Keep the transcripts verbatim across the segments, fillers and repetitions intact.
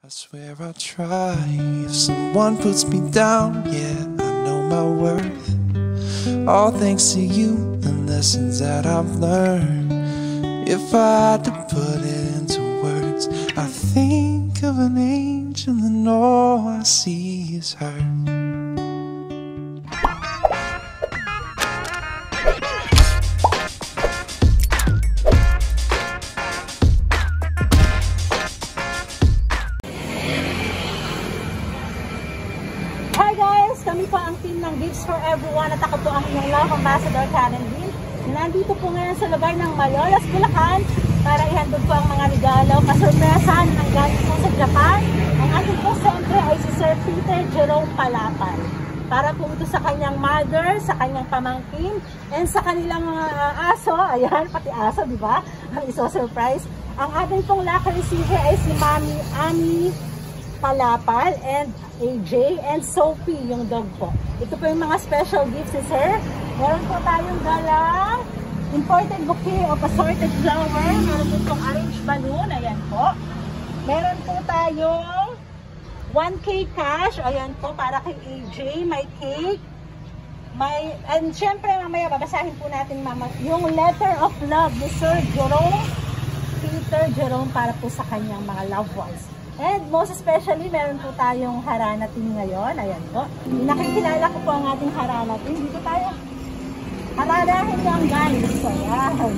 I swear I'll try. If someone puts me down, yeah, I know my worth. All thanks to you, the lessons that I've learned. If I had to put it into words, I think of an angel and all I see is her. Kami po ang team ng Gifts for Everyone at ako po ang inyong love ambassador, Karen Dean. Nandito po ngayon sa lugar ng Malolos, Bulacan para ihandog po ang mga regalo kasurpresan ng galing po sa Japan. Ang ating po siyempre ay si Sir Peter Jerome Palapan. Para po ito sa kanyang mother, sa kanyang pamangkin, and sa kanilang mga uh, aso. Ayan, pati aso, di ba? Ang iso-surprise. Ang ating pong lucky receiver ay si Mami Annie Palapal and A J and Sophie, yung dog po. Ito po yung mga special gifts ni Sir. Meron po tayong galang imported bouquet of assorted flower. Meron po itong arranged balloon. Ayan po. Meron po tayong one K cash. Ayan po, para kay A J. May cake. May, and syempre mamaya babasahin po natin mama yung letter of love ni Sir Jerome Peter Jerome para po sa kanyang mga loved ones. And most especially, meron po tayong haranatin ngayon. Ayan po. Nakikilala ko po ang ating haranatin. Dito tayo. Haranahin lang guys. So, ayan.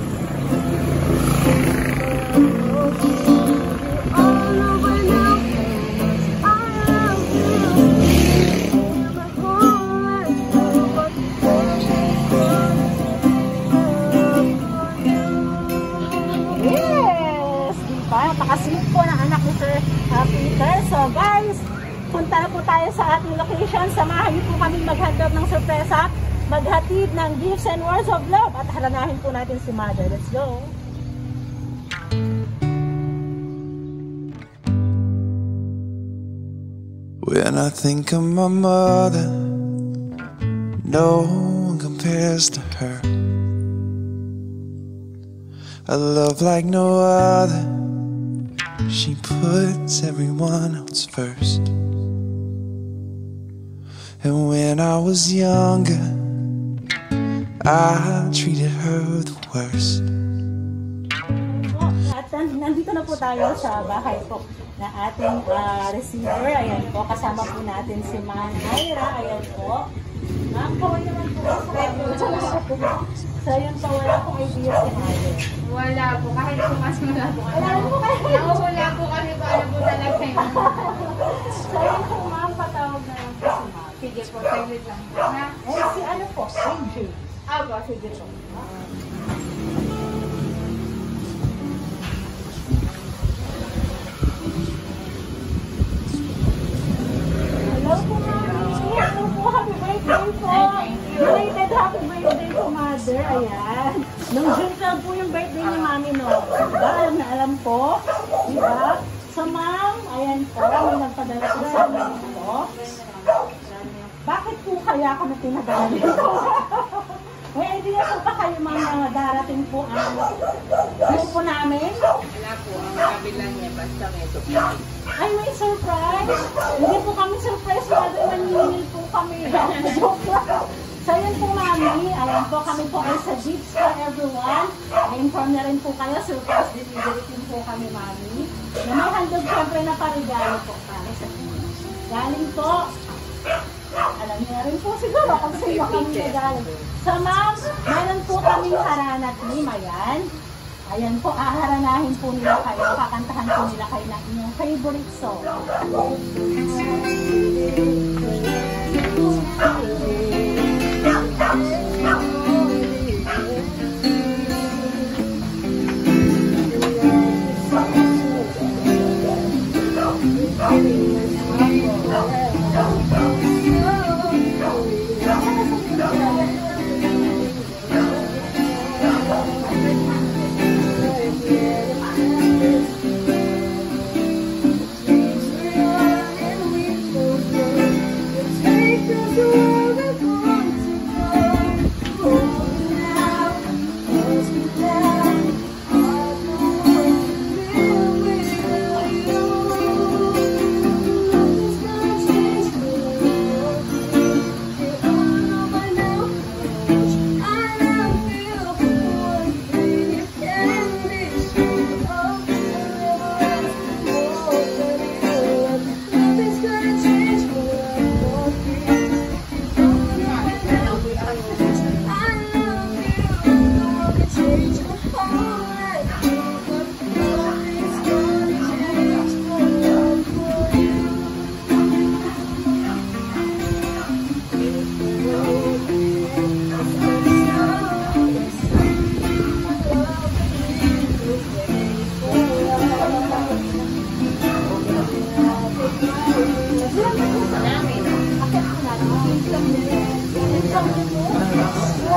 Yes! Diba? Napakasweet po ng anak ni Sir uh, Peter. So guys, punta na po tayo sa ating location. Samahan niyo po kami maghandog ng sorpresa, maghatid ng gifts and words of love, at haranahin po natin si Mother. Let's go! When I think of my mother, no one compares to her. A love like no other. She puts everyone else first. And when I was younger, I treated her the worst. At nandito na po tayo sa bahay po na ating uh, receiver. Ayan po, kasama po natin si Ma'am Ira. Ayan po. Ma'am, kaway naman po sa so yun po, wala pong idea si Mother. Wala po, kahit pumas wala po. Wala po kayo. Wala po kasi paano po talaga yun. So yun po ma'am, patawag na lang po si Ma'am. Sige po, saglit lang po. Na? Eh, si ano po? A J. Ah po, sige po. Hello po ma'am. Hello po, happy birthday po. Belated happy birthday po Mother. Ayan. Nung June twelve po yung birthday ni Mami, no? Diba? Alam na alam po. Diba? So ma'am, ayan po. May nagpadala po sa amin ito. Bakit po kaya kami pinadala dito? May idea po pa kayo ma'am na darating po ang grupo namin? Wala po, ang kabilang niya basta may surprise. Ay, may surprise! Hindi po kami surprise, Mother. Maninil po kami. Joke lang. So yun po mami, ayan po kami po ay sa Gifts for Everyone. I-inform na rin po kayo, surprise delivery din po kami mami. Na may handog syempre na parigalo po para sa inyo. Galing po, alam niyo rin po siguro kung sino kami nagaling. So ma'am, meron po kaming haranat ni Mayan. Ayan po, aharanahin po nila kayo, kakantahan po nila kayo ng inyong favorite song.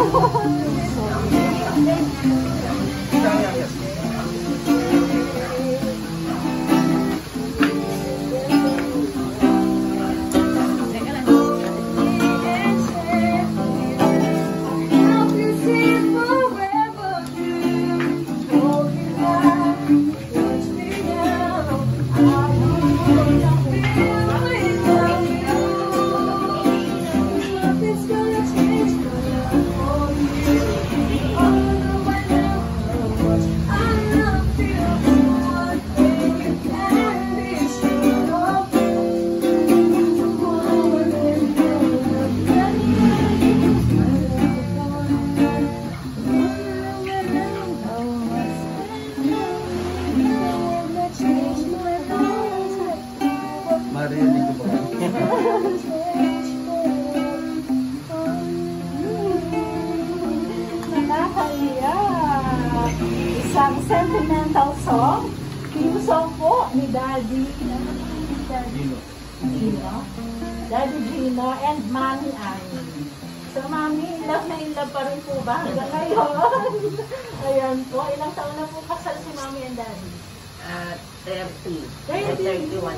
Nakakaiyak. Isang sentimental song. Theme song po ni Daddy. Daddy Gino. Daddy Gino and Mommy Annie. So, Mommy, in love na in love pa rin po ba hanggang ngayon? Ayan po. Ilang taon na po kasal si Mommy and Daddy? Uh, thirty. thirty. thirty-one.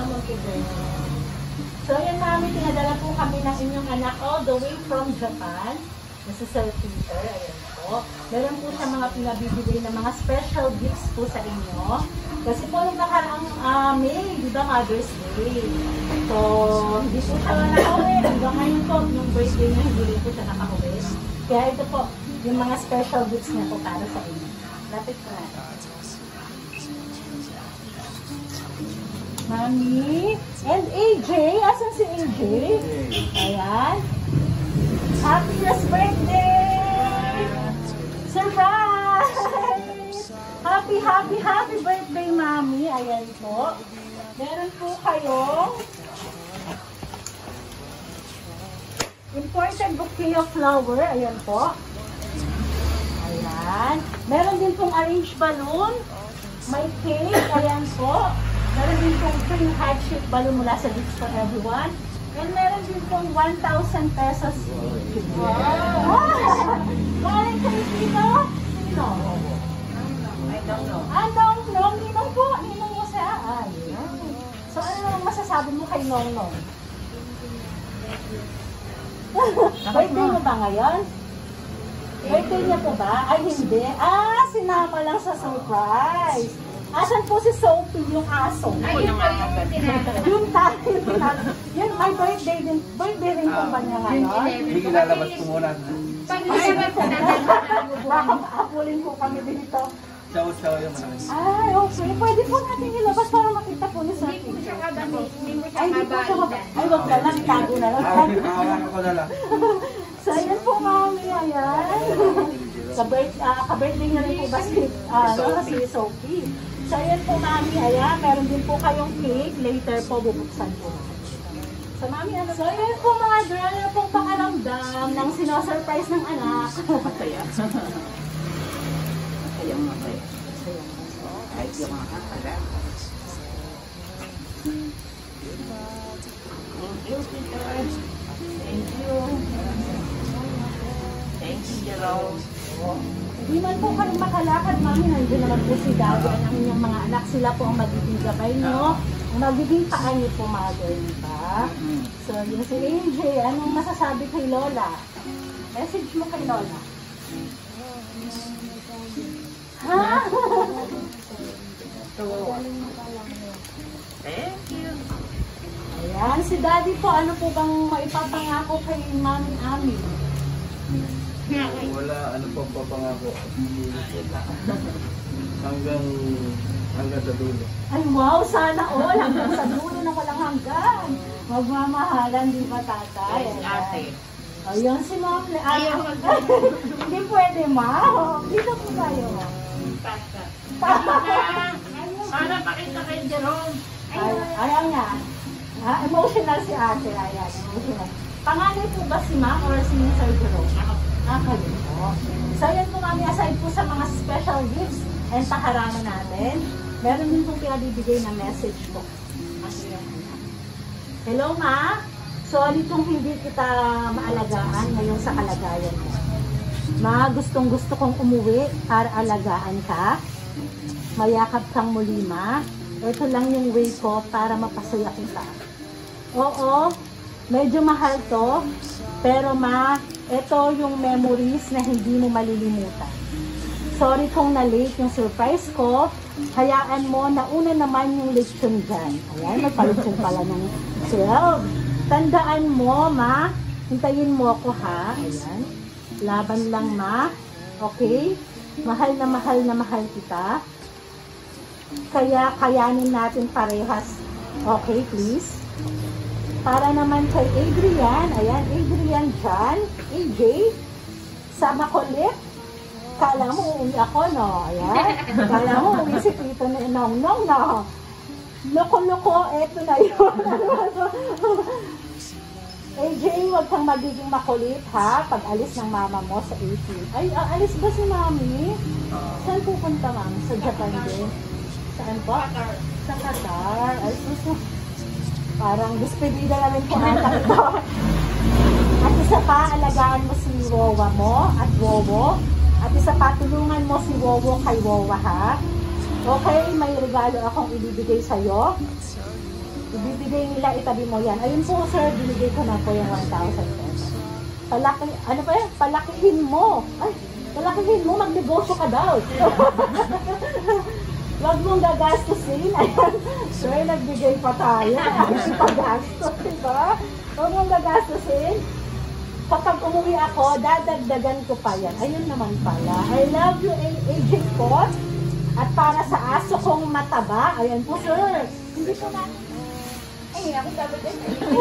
So, yan Mami, pinadala po kami ng inyong anak all the way from Japan. Nasa Sir Peter, ayan po. Meron po siya mga pinabibigay na mga special gifts po sa inyo. Kasi po nung nakaraang uh, May, di ba Mother's Day? So, hindi po siya nakauwi. Hanggang ngayon po, nung birthday niya, hindi rin po siya nakauwi. Kaya ito po, yung mga special gifts niya po para sa inyo. Lapit po na. Mami, and A J, asan si A J? Ayan. Happiest birthday! Surprise! Happy, happy, happy birthday, Mami. Ayan po. Meron po kayong imported bouquet of flower. Ayan po. Ayan. Meron din pong arranged balloon. May cake. Ayan po. Meron din pong free heart-shaped balloon mula sa Gifts for Everyone. And meron din pong one thousand pesos. Wow! Galing kay Tito? Sino? I don't know. Ah, Nong Nong. Ninong po. Ninong mo siya. Ayan. So, ano naman masasabi mo kay Nong Nong? Birthday mo ba ngayon? Birthday niya po ba? Ay, hindi. Ah, sinama lang sa surprise. Asan po si Sophie, yung aso? Ay, yun po yung tinatawag. Yung tayo, yung tinatawag. Yun, may birthday din. Birthday rin po ba niya ngayon? Hindi lalabas ko muna. Pag nilabas na natin, Baka apulin po kami dito. Chow-chow yung malaki. Ay, okay. Pwede po natin ilabas para makita po ni hindi po Sophie. siya kadami. Hindi mo siya Ay, hindi po siya kabalitan. mab- Ay, wag na lang. Itago na lang. Hawakan ko na lang. So, ayan po, Mami. Ayan. Ka-birth- ah, Ka-birthday niya rin po ba si, ah, ano, si Sophie? So, ayan po, Mami. Ayan. Meron din po kayong cake. Later po, bubuksan po. So, Mami, ano? So, ayan po, mga girl. Ano pong pakaramdam ng sinosurprise ng anak? Masaya. Masayang masaya. Kahit yung mga kakala. Thank you, Peter. Thank you. Thank you, Jerome. Di man po kayo makalakad, Mami. Nandiyan naman po si Daddy at ang inyong mga anak. Sila po ang magiging gabay nyo. Ang magiging paan nyo po, mga girl, di ba? So, yun si A J. Anong masasabi kay Lola? Message mo kay Lola. Ha? Thank you. Ayan, si Daddy po, ano po bang maipapangako kay Mami Ami? Wala, ano pang papangako. Hanggang, hanggang sa dulo. Ay, wow, sana all. Hanggang sa dulo na walang hanggan. Magmamahalan, di ba, tatay? Yes, ate. Ayun si Ma'am. Ay, hindi pwede, Ma. Dito po tayo. Pasta. Para pakita kay Jerome. Ay, ayaw niya. Ah, emotional si ate. Ayan, emotional. Panganay po ba si Ma'am or si Sir Jerome? Ah, kayo po. So, yan po Mami, aside po sa mga special gifts and paharama natin, meron din pong pinabibigay na message po. Hello, Ma. Sorry kung hindi kita maalagaan ngayon sa kalagayan mo. Ma, gustong gusto kong umuwi para alagaan ka. Mayakap kang muli, ma. Ito lang yung way ko para mapasaya kita. Oo, medyo mahal to. Pero ma, ito yung memories na hindi mo malilimutan. Sorry kung na-late yung surprise ko. Hayaan mo, nauna naman yung lechon dyan. Ayan, magpalechon pala ng twelve. Tandaan mo, ma. Hintayin mo ako, ha. Ayan. Laban lang, ma. Okay? Mahal na mahal na mahal kita. Kaya kayanin natin parehas. Okay, please? Para naman kay Adrian. Ayan, Adrian dyan. A J. Sa makulit. Kala mo uuwi ako, no? Ayan. Kala mo uuwi si Tito na Nong Nong, no? Loko-loko, eto na yun. A J, huwag kang magiging makulit, ha? Pag alis ng mama mo sa eighteen. Ay, alis ba si mami? Saan pupunta, ma'am? Sa Japan din? Saan po? Sa Qatar. Ay, suso. Parang despedida na rin po ata ito. At isa pa, alagaan mo si Wowa mo at Wowo. At isa pa, tulungan mo si Wowo kay Wowa, ha? Okay, may regalo akong ibibigay sa'yo. Ibibigay nila, itabi mo yan. Ayun po, sir, binigay ko na po yung one thousand pesos. Palaki, ano pa yan? Palakihin mo. Ay, palakihin mo, magnegosyo ka daw. Huwag mong gagastusin. Ayan, sir, nagbigay pa tayo. Ay, pagastos, diba? Huwag mong gagastusin. Kapag umuwi ako, dadagdagan ko pa yan. Ayun naman pala. I love you, A J po. At para sa aso kong mataba, ayan po, sir. Hindi ko na. Ay, ako dapat din.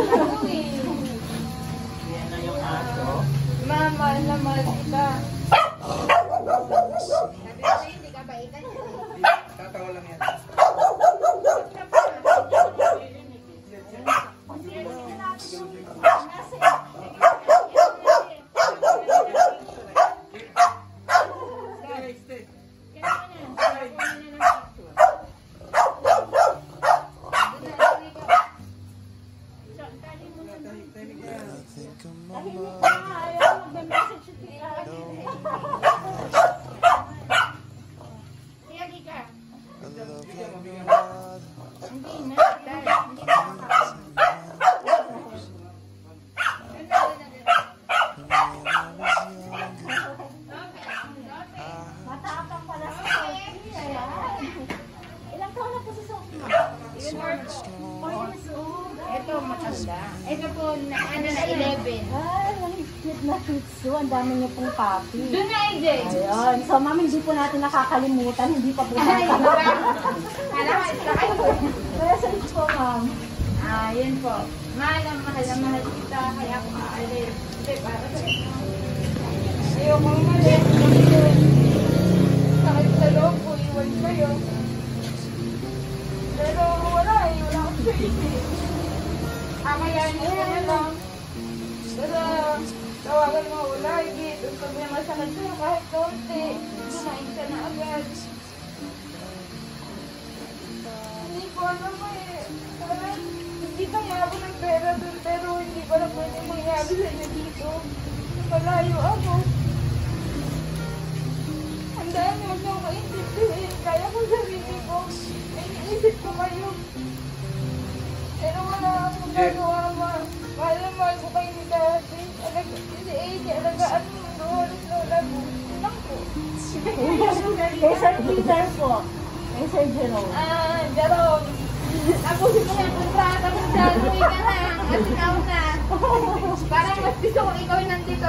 Yan na yung aso. Mama, naman kita. Hindi ka baitan. Tatawa lang yan. Ito matanda. Ito po, na, ano na, eleven. Ay, ang cute na shih Ang dami niyo pong papi. Doon na, A J. Ayun. So, ma'am, hindi po natin nakakalimutan. Hindi pa po Ay, natin. alam, isa kayo. Message po, ma'am. Ah, yun po. Mahal na mahal na mahal kita, kaya ako aalis. Kasi para sa inyo. Ayoko umalis. Sakit sa loob ko, iwan kayo. Pero wala eh, wala akong choice. Ah, kaya niyo na lang. Pero tawagan mo lagi. Tapos pag may masakit sa'yo kahit konti, kumain ka na agad. Hindi ko alam eh. Parang hindi kaya ako ng pera doon, pero hindi ko alam pwede mangyari sa inyo dito. Malayo ako. Ang dami huwag niyo ako intindihin. Kaya ko sarili ko. Iniisip ko kayo. Pero wala akong gagawa, ma. Mahal na mahal ko kayo ni Daddy. Alag, si A J, alagaan mo yung doon. Lola mo. Lang po. Kay Sir Peter po. Kay Sir Jerome. Ah, Jerome. Tapusin mo yung kontrata mo dyan. Uwi ka na. At ikaw na. Parang mas gusto ko ikaw nandito.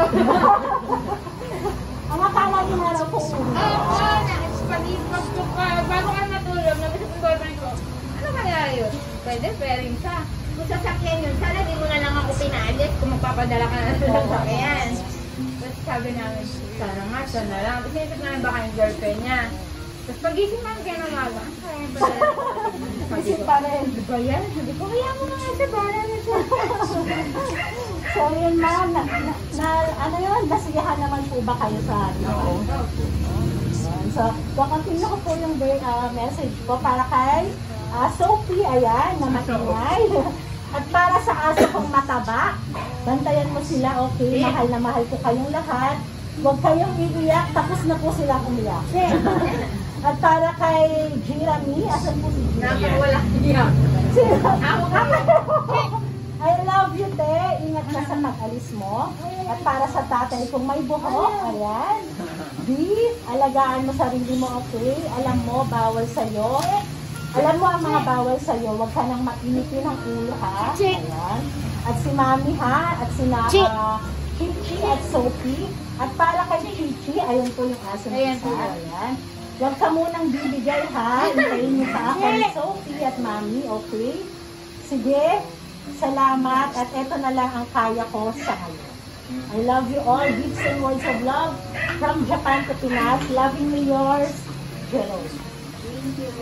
Ang akala niyo na lang po ulo. Oo, nakipag-ipag ko ka. Bago ka natulog, nabisa ko boyfriend ko. Ano kaya yun? Pwede, pairing siya. Kung sasakyan yun, sana di mo na lang ako pinaalis kung magpapadala ka na sa sasakyan. Tapos sabi namin, sana nga, sana lang. Tapos inisip namin baka yung girlfriend niya. Tapos pag-isip namin kaya ng maga, kaya ba? Kasi para yun. Di ba yan? Sabi ko, kaya mo nga siya, bala na siya. So, yun ma'am, na, na, na, ano yun, nasiyahan naman po ba kayo sa atin? Oo. So, continue ko po yung uh, message ko para kay uh, Sophie, ayan, na matingay. At para sa aso kong mataba, bantayan mo sila, okay? Mahal na mahal ko kayong lahat. Huwag kayong iiyak, tapos na po sila umiyak. At para kay Jeremy, asan po si Jeremy? Nakawala niya. Ako I love you, te. Ingat ka sa pag-alis mo. At para sa tatay kung may buhok, ayan. B, alagaan mo sarili mo, okay? Alam mo, bawal sa'yo. Alam mo ang mga bawal sa'yo. Huwag ka nang mainitin ang ulo, ha? Ayan. At si Mami, ha? At si na, uh, Chichi at Sophie. At para kay Chichi, ayun po yung aso na isa. Ayan. Huwag ka munang bibigay, ha? Hintayin mo sa akin, Sophie at Mami, okay? Sige. Salamat. At eto na lang ang kaya ko sa ngayon. I love you all. Gifts and words of love from Japan to Pinas. Lovingly yours, Jerome. Thank you.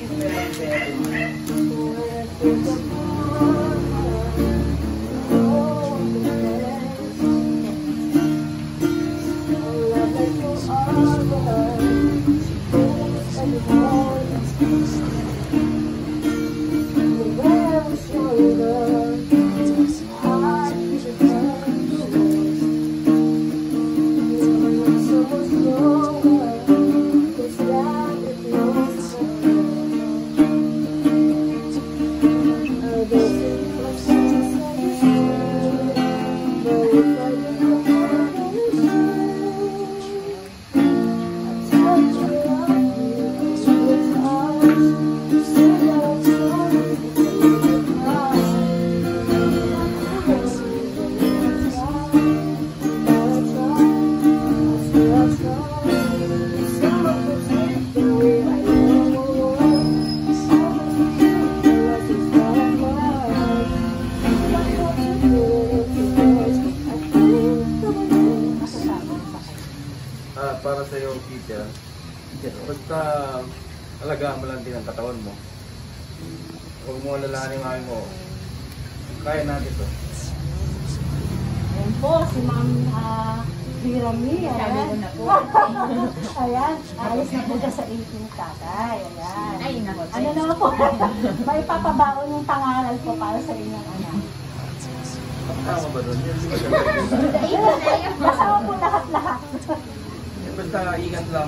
Para sa iyo, Peter, basta alagaan mo lang din ang katawan mo. Huwag mo alalahanin yung ayaw mo. Kaya natin ito. Ayan po, si Ma'am uh, Jeremy. Sabi ko na po. Ayan, alis na po siya sa eighteen tatay. Ayan. Ay, nako. Ano naman po? May papabaon yung pangaral ko para sa inyong anak. Tama ba doon? Kasama po lahat-lahat. Basta ingat lang.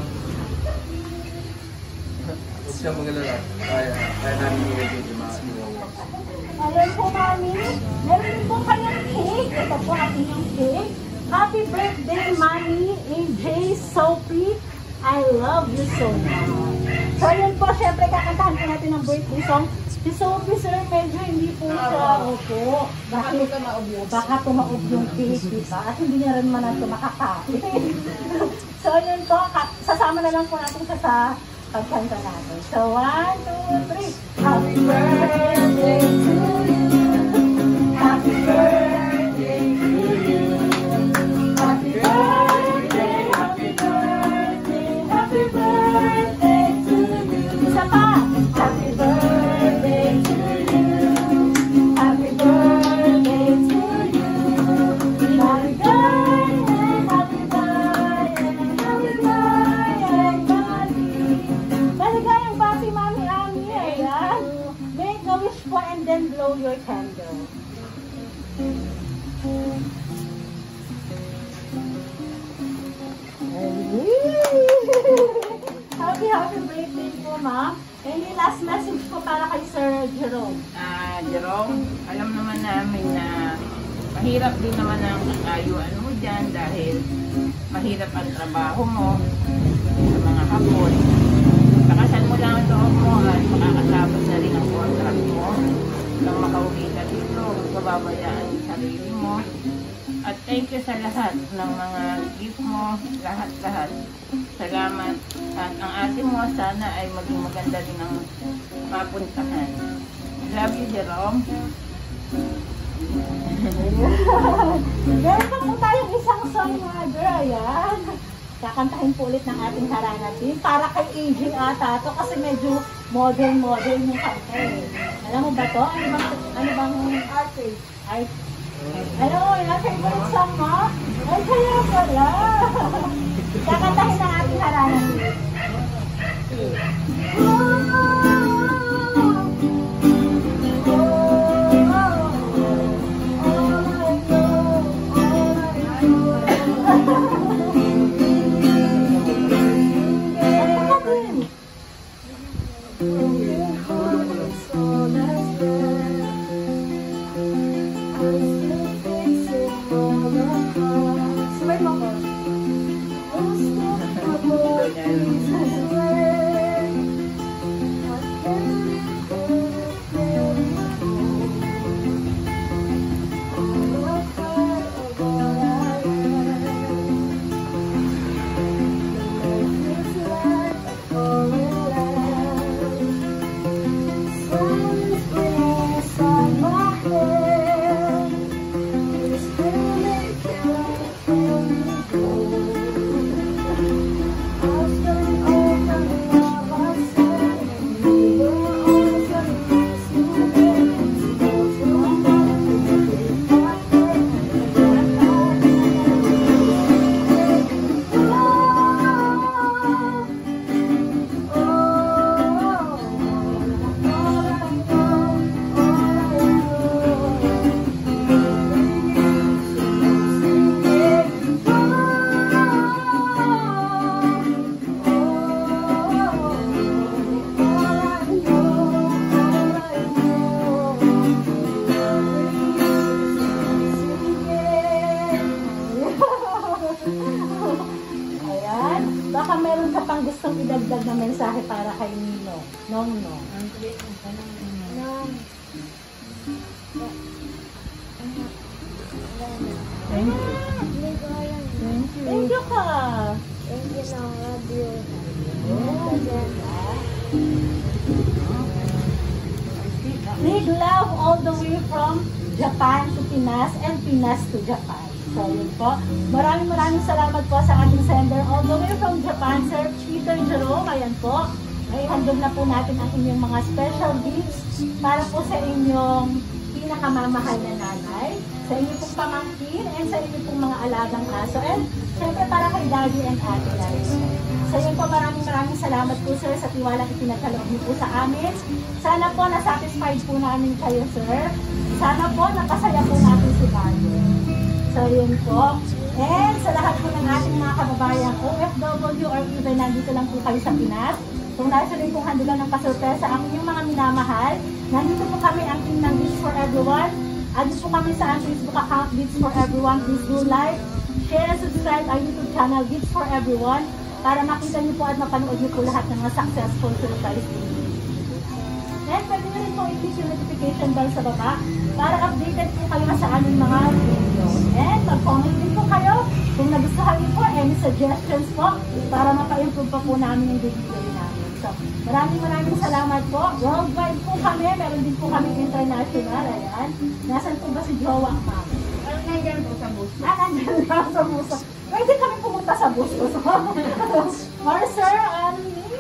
Huwag siya magalala. Kaya, kaya namin i-edit yung mga iwawa. Ayan po, Mami. Meron din po kayong cake. Ito po ang inyong cake. Happy birthday, Mami. A J Sophie. I love you so much. So, yun po. Siyempre, kakantahan po natin ang birthday song. Si Sophie, sir, medyo hindi po siya. Opo. Bakit? Baka tumaob yung cake, diba? At hindi niya rin man ito makakain. So, yun po. Sasama na lang po natin siya sa pagkanta natin. So, one, two, three. Happy birthday to you. Happy birthday to you. Happy birthday, happy birthday, happy birthday to you. Isa pa. Happy birthday to you. Happy birthday to you. Happy birthday, happy birthday, happy birthday, Mami. Maligayang bati, Mami Ami. Ayan. Make a wish po and then blow your candle. Happy, happy birthday po, Ma'am. Any last message po para kay Sir Jerome? Ah, Jerome, alam naman namin na mahirap din naman ang ayuan mo dyan dahil mahirap ang trabaho mo sa mga hapon. Pakasan mo lang ang loob mo at makakasabot na rin ang contract mo. Nang makauwi ka dito, magpababayaan ang sarili mo. At thank you sa lahat ng mga gift mo, lahat-lahat. Salamat. At ang ate mo sana ay maging maganda din ang mapuntahan. Love you, Jerome. Meron pa po tayong isang song, mother. Ayan. Kakantahin po ulit ng ating haranatin. Para kay A J ata to kasi medyo modern-modern yung kanta eh. Alam mo ba to? Ano bang, ano bang artist? Art? Ano, yung favorite song mo? Ay, kaya pala. Kakantahin ng ating haranatin. mensahe para kay Nino. Nong Nong. Nong. Thank you. Hindi ko alam. Thank you. Thank you ka. Thank you na. Love you. Big love all the way from Japan to Pinas and Pinas to Japan. So yun po. Maraming maraming salamat po sa ating sender all the way from Japan, Sir Peter Jerome. Ayan po. Ay handog na po natin ang inyong mga special gifts para po sa inyong pinakamamahal na nanay, sa inyong pong pamangkin, and sa inyong pong mga alagang aso. And syempre para kay Daddy and Ate Liza. So yun po, maraming maraming salamat po sir sa tiwalang ipinagkaloob niyo po sa amin. Sana po na-satisfied po namin kayo sir. Sana po napasaya po natin si Daddy. So yun po. And sa lahat po ng ating mga kababayan O F W or even nandito lang po kayo sa Pinas, kung nasa rin pong handulan ng pasurpresa ang inyong mga minamahal, nandito po kami ang team ng Gifts for Everyone. Add po kami sa ang Facebook account Gifts for Everyone. Please do like, share, and subscribe our YouTube channel Gifts for Everyone para makita niyo po at mapanood niyo po lahat ng mga successful surprise videos. And pwede nyo rin po i-click yung notification bell sa baba para updated po kayo sa aming mga videos. And mag-comment din po kayo kung nagustuhan niyo po any suggestions po para mapa-improve pa po namin yung video namin. So, maraming maraming salamat po. Worldwide po kami. Meron din po kami international. Ayan. Nasaan po ba si Jowa, ma'am? Ano na yan po sa bus? Ah, nandiyan lang sa buso. Pwede kami pumunta sa buso. Or sir, ano um,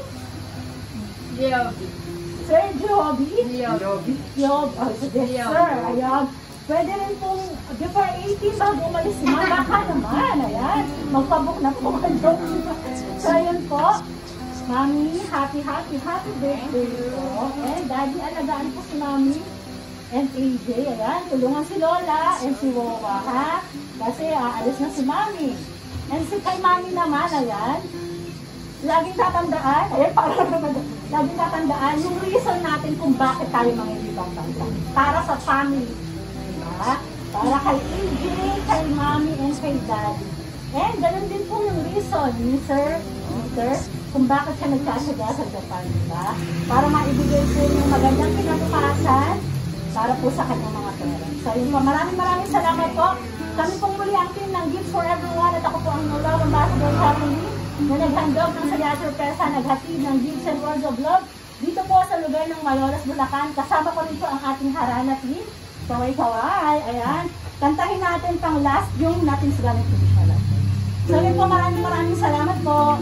Joby. Sir Joby? Joby. Job. Oh, sige, sir. Ayan. Pwede rin pong before eighteen bago umalis si ma'am. Baka naman. Ayan. Magpabook na po kayo. So, ayan po. Mami, happy, happy, happy birthday po. And Daddy, alagaan po si Mami and A J. Ayan. Tulungan si Lola and si Wawa, ha? Kasi aalis na si Mami. And si kay Mami naman, ayan. Laging tatandaan, ayan, para laging tatandaan yung reason natin kung bakit tayo mga ibang banda. Para sa family. Diba? Para kay A J, kay Mami, and kay Daddy. And ganun din po yung reason ni Sir Peter kung bakit siya nagsasaga sa Japan, diba? Para maibigay po yung magandang kinabukasan para po sa kanyang mga parents. So yun po, maraming maraming salamat po. Kami pong muli ang team ng Gifts for Everyone at ako po ang Nola Ambassador Family na naghandog ng saya surpresa, naghatid ng gifts and words of love dito po sa lugar ng Malolos, Bulacan. Kasama ko rin po ang ating Harana team. Kaway-kaway, ayan. Kantahin natin pang last yung natin sa ganit traditional. So yun po, maraming maraming salamat po.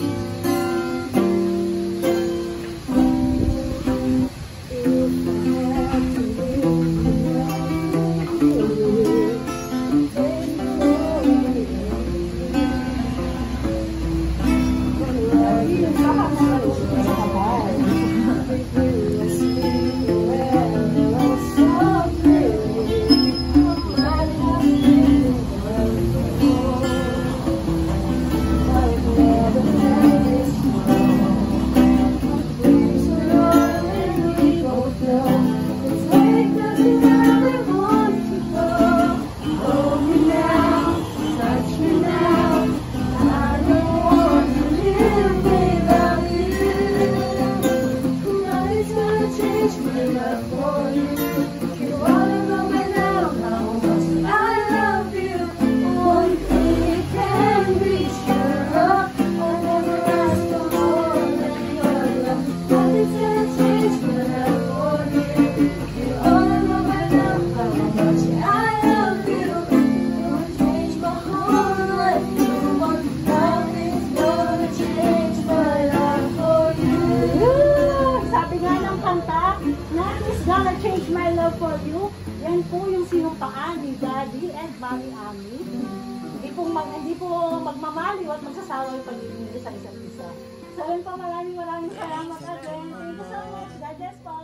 For you, yan po yung sinumpaan ni Daddy and Mommy Ami. Hindi po, mag, hindi po magmamaliw at magsasawa yung pag-ibig sa isa't isa. So yun po, maraming maraming salamat again. Thank you so much. God bless po.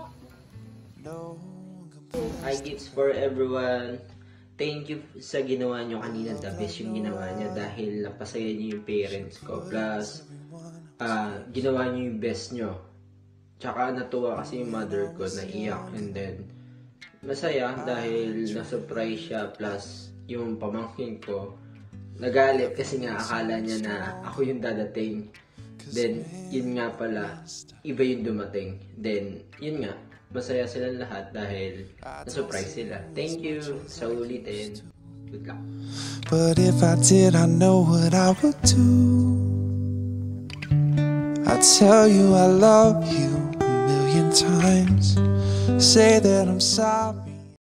Hi, Gifts for Everyone. Thank you sa ginawa nyo kanina. The best yung ginawa niya dahil napasaya niyo yung parents ko. Plus, uh, ginawa niyo yung best nyo. Tsaka natuwa kasi yung mother ko na iyak. And then, masaya dahil na-surprise siya. Plus, yung pamangkin ko, nagalit kasi nga akala niya na ako yung dadating. Then, yun nga pala, iba yung dumating. Then, yun nga, masaya silang lahat dahil na-surprise sila. Thank you sa ulitin. Good luck. But if I did, I know what I would do. I'd tell you I love you a million times. Say that I'm sorry.